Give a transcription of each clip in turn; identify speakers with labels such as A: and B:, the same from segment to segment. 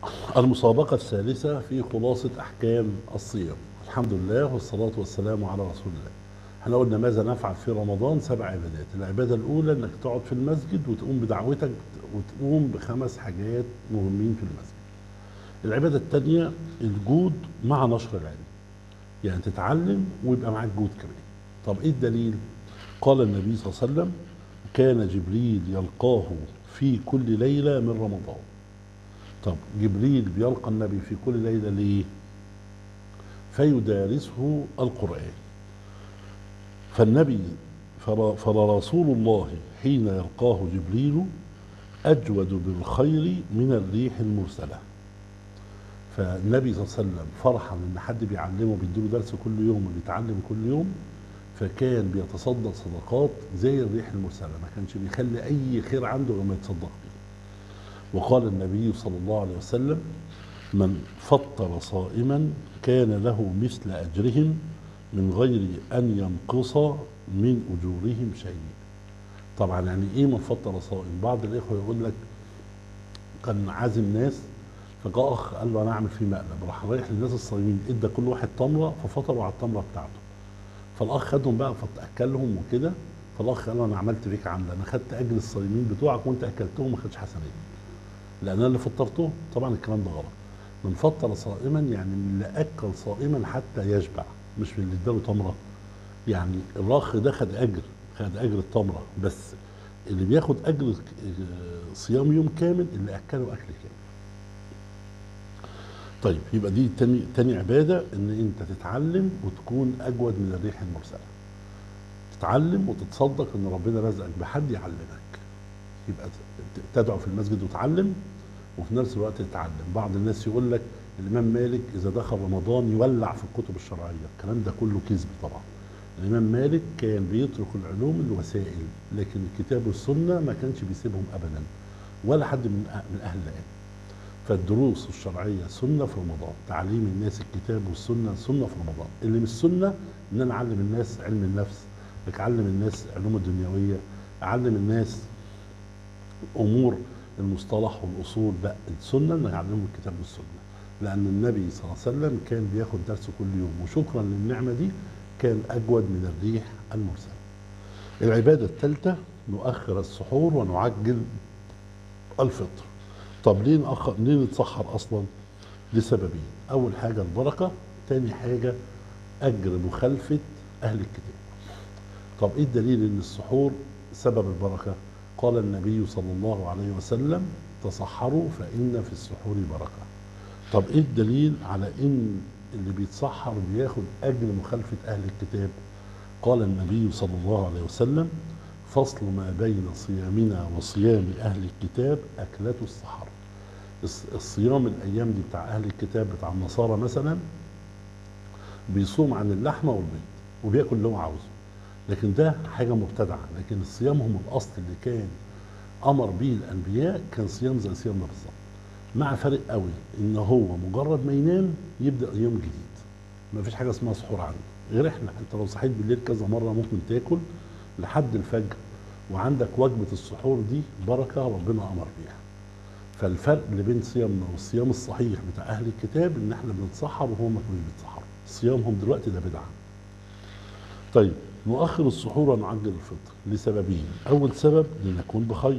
A: المسابقة الثالثة في خلاصة أحكام الصيام. الحمد لله والصلاة والسلام على رسول الله. احنا قلنا ماذا نفعل في رمضان؟ 7 عبادات. العبادة الأولى إنك تقعد في المسجد وتقوم بدعوتك وتقوم ب5 حاجات مهمين في المسجد. العبادة الثانية الجود مع نشر العلم، يعني تتعلم ويبقى معاك جود كمان. طب إيه الدليل؟ قال النبي صلى الله عليه وسلم: كان جبريل يلقاه في كل ليلة من رمضان. طب جبريل بيلقى النبي في كل ليلة ليه؟ فيدارسه القرآن. فالنبي فلرسول الله حين يلقاه جبريل أجود بالخير من الريح المرسلة. فالنبي صلى الله عليه وسلم فرحا ان حد بيعلمه بيديله درس كل يوم وبيتعلم كل يوم، فكان بيتصدق صدقات زي الريح المرسلة، ما كانش بيخلي اي خير عنده غير ما يتصدق بيه. وقال النبي صلى الله عليه وسلم: من فطر صائما كان له مثل أجرهم من غير أن ينقص من أجورهم شيء. طبعا يعني إيه من فطر صائم؟ بعض الإخوة يقول لك كان عازم ناس، فجاء أخ قال له أنا أعمل فيه مقلب، راح رايح للناس الصايمين إدى كل واحد تمرة ففطروا على التمرة بتاعته. فالأخ خدهم بقى فأكلهم وكده، فالأخ قال له أنا عملت فيك عملة، أنا خدت أجر الصايمين بتوعك وأنت أكلتهم ما خدتش حسنات، لأن أنا اللي فطرته. طبعا الكلام ده غلط. من فطر صائما يعني من اللي اكل صائما حتى يشبع، مش من اللي اداله تمره. يعني الاخ ده خد اجر التمره بس، اللي بياخد اجر صيام يوم كامل اللي اكله اكل كامل. طيب يبقى دي تاني عباده، ان انت تتعلم وتكون اجود من الريح المرسله. تتعلم وتتصدق ان ربنا رزقك بحد يعلمك، يبقى تدعو في المسجد وتعلم وفي نفس الوقت تتعلم. بعض الناس يقول لك الامام مالك اذا دخل رمضان يولع في الكتب الشرعيه، الكلام ده كله كذب طبعا. الامام مالك كان بيترك العلوم الوسائل، لكن الكتاب والسنه ما كانش بيسيبهم ابدا، ولا حد من اهل العلم. فالدروس الشرعيه سنه في رمضان، تعليم الناس الكتاب والسنه سنه في رمضان. اللي مش سنه ان انا اعلم الناس علم النفس، اعلم الناس علوم الدنيويه، اعلم الناس امور المصطلح والاصول. لا، السنه ان يعلموا الكتاب والسنه، لان النبي صلى الله عليه وسلم كان بياخد درس كل يوم، وشكرا للنعمه دي كان اجود من الريح المرسله. العباده الثالثه نؤخر السحور ونعجل الفطر. طب ليه نتسحر اصلا؟ لسببين: اول حاجه البركه، تاني حاجه اجر مخالفه اهل الكتاب. طب ايه الدليل ان السحور سبب البركه؟ قال النبي صلى الله عليه وسلم: تصحروا فإن في السحور بركة. طب ايه الدليل على ان اللي بيتسحر بياخد اجر مخالفة اهل الكتاب؟ قال النبي صلى الله عليه وسلم: فصل ما بين صيامنا وصيام اهل الكتاب اكلة السحر. الصيام الايام دي بتاع اهل الكتاب، بتاع النصارى مثلا، بيصوم عن اللحمة والبيض وبياكل اللي هو عاوزه، لكن ده حاجة مبتدعة. لكن صيامهم الأصل اللي كان أمر به الأنبياء كان صيام زي صيامنا بالظبط، مع فرق قوي إن هو مجرد ما ينام يبدأ يوم جديد. ما فيش حاجة اسمها سحور عنده غير إحنا. أنت لو صحيت بالليل كذا مرة ممكن تاكل لحد الفجر، وعندك وجبة السحور دي بركة ربنا أمر بيها. فالفرق اللي بين صيامنا والصيام الصحيح بتاع أهل الكتاب إن إحنا بنتسحر وهم مش بيتسحروا. صيامهم دلوقتي ده بدعة. طيب نؤخر السحور ونعجل الفطر لسببين: أول سبب لنكون بخير.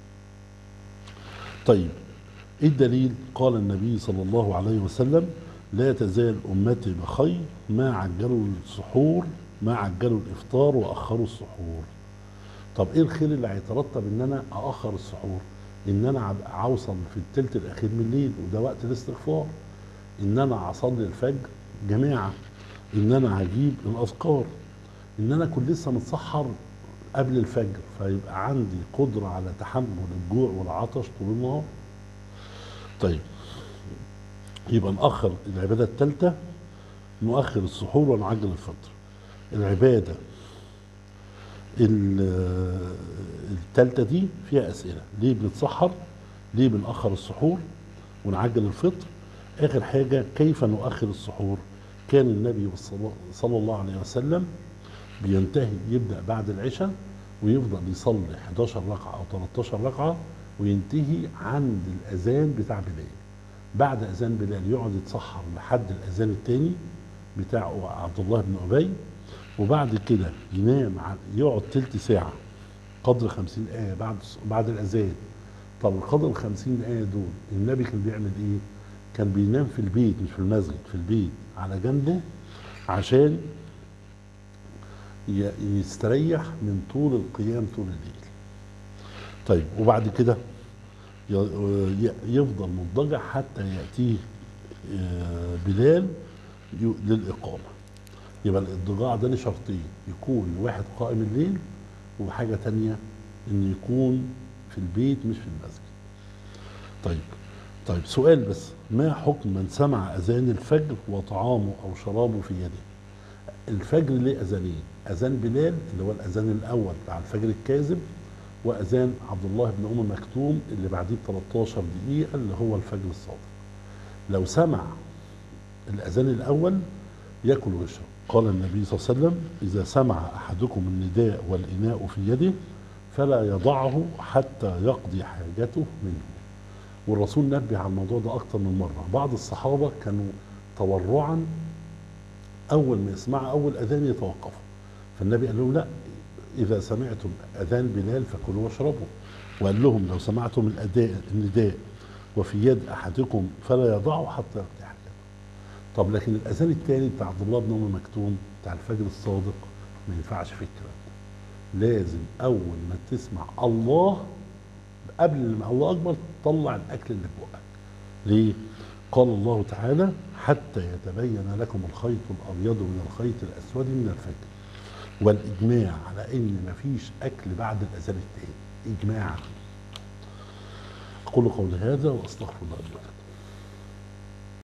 A: طيب إيه الدليل؟ قال النبي صلى الله عليه وسلم: لا تزال أمتي بخير ما عجلوا السحور، ما عجلوا الإفطار وأخروا السحور. طب إيه الخير اللي هيترتب إن أنا أأخر السحور؟ إن أنا أوصل في الثلث الأخير من الليل وده وقت الاستغفار، إن أنا أصلي الفجر جماعة، إن أنا هجيب الأذكار، ان انا اكون لسه متسحر قبل الفجر، فيبقى عندي قدرة على تحمل الجوع والعطش طول النهار. طيب يبقى نأخر العبادة الثالثة، نؤخر السحور ونعجل الفطر. العبادة الثالثة دي فيها أسئلة: ليه بنتسحر؟ ليه بنأخر السحور ونعجل الفطر؟ آخر حاجة كيف نؤخر السحور؟ كان النبي صلى الله عليه وسلم بينتهي، يبدأ بعد العشاء ويفضل يصلي 11 ركعة أو 13 ركعة وينتهي عند الأذان بتاع بلال. بعد اذان بلال يقعد يتسحر لحد الاذان الثاني بتاع عبد الله بن ابي، وبعد كده ينام يقعد تلت ساعه قدر 50 ايه بعد الاذان. طب قدر ال 50 ايه دول النبي كان بيعمل ايه؟ كان بينام في البيت مش في المسجد، في البيت على جنبه عشان يستريح من طول القيام طول الليل. طيب وبعد كده يفضل مضطجع حتى يأتيه بلال للإقامة. يبقى الاضطجاع ده لشرطين، يكون واحد قائم الليل، وحاجة تانية إنه يكون في البيت مش في المسجد. طيب سؤال بس، ما حكم من سمع أذان الفجر وطعامه أو شرابه في يده؟ الفجر ليه أذانين، أذان بلال اللي هو الأذان الأول بتاع الفجر الكاذب، وأذان عبد الله بن أم مكتوم اللي بعديه ب 13 دقيقة اللي هو الفجر الصادق. لو سمع الأذان الأول يأكل ويشرب. قال النبي صلى الله عليه وسلم: إذا سمع أحدكم النداء والإناء في يده فلا يضعه حتى يقضي حاجته منه. والرسول نبه على الموضوع ده أكتر من مرة. بعض الصحابة كانوا تورعا أول ما يسمعوا أول أذان يتوقفوا، فالنبي قال لهم: لا، إذا سمعتم أذان بلال فكلوا واشربوا. وقال لهم: لو سمعتم النداء وفي يد أحدكم فلا يضعه حتى يقضي حاجته. طب لكن الأذان الثاني بتاع عبد الله بن أم مكتوم بتاع الفجر الصادق ما ينفعش فيه الكلام ده. لازم أول ما تسمع الله، قبل ما الله أكبر، تطلع الأكل اللي في بقك. ليه؟ قال الله تعالى: حتى يتبين لكم الخيط الأبيض من الخيط الأسود من الفجر. والإجماع على إن مفيش أكل بعد الأذان الثاني، إجماع. أقول قولي هذا وأستغفر الله لي ولكم.